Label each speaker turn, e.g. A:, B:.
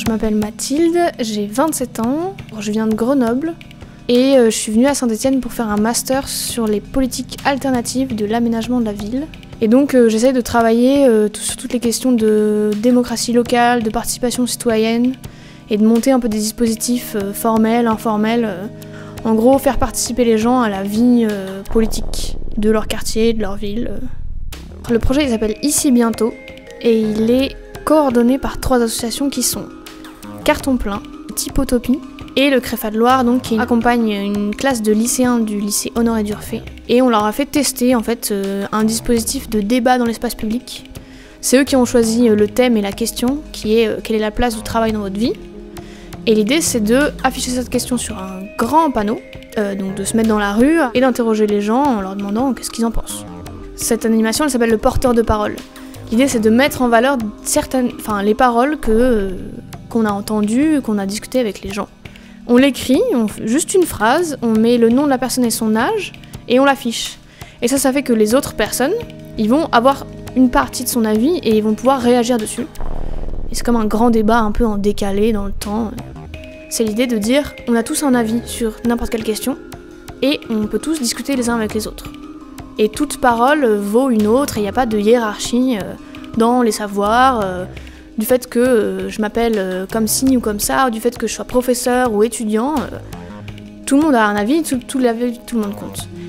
A: Je m'appelle Mathilde, j'ai 27 ans, je viens de Grenoble et je suis venue à Saint-Étienne pour faire un master sur les politiques alternatives de l'aménagement de la ville. Et donc j'essaie de travailler sur toutes les questions de démocratie locale, de participation citoyenne et de monter un peu des dispositifs formels, informels. En gros, faire participer les gens à la vie politique de leur quartier, de leur ville. Le projet il s'appelle Ici Bientôt et il est coordonné par 3 associations qui sont Carton Plein, Typotopie et le Créfat de Loire, donc, qui accompagne une classe de lycéens du lycée Honoré d'Urfé. Et on leur a fait tester en fait un dispositif de débat dans l'espace public. C'est eux qui ont choisi le thème et la question, qui est quelle est la place du travail dans votre vie. Et l'idée c'est de afficher cette question sur un grand panneau, donc de se mettre dans la rue et d'interroger les gens en leur demandant qu'est-ce qu'ils en pensent. Cette animation elle s'appelle le porteur de parole. L'idée c'est de mettre en valeur les paroles qu'on a entendues, qu'on a discutées avec les gens. On l'écrit, juste une phrase, on met le nom de la personne et son âge, et on l'affiche. Et ça fait que les autres personnes, ils vont avoir une partie de son avis et ils vont pouvoir réagir dessus. Et c'est comme un grand débat un peu en décalé dans le temps. C'est l'idée de dire, on a tous un avis sur n'importe quelle question, et on peut tous discuter les uns avec les autres. Et toute parole vaut une autre, et il n'y a pas de hiérarchie dans les savoirs, du fait que je m'appelle comme ci ou comme ça, ou du fait que je sois professeur ou étudiant. Tout le monde a un avis, tout l'avis de tout le monde compte.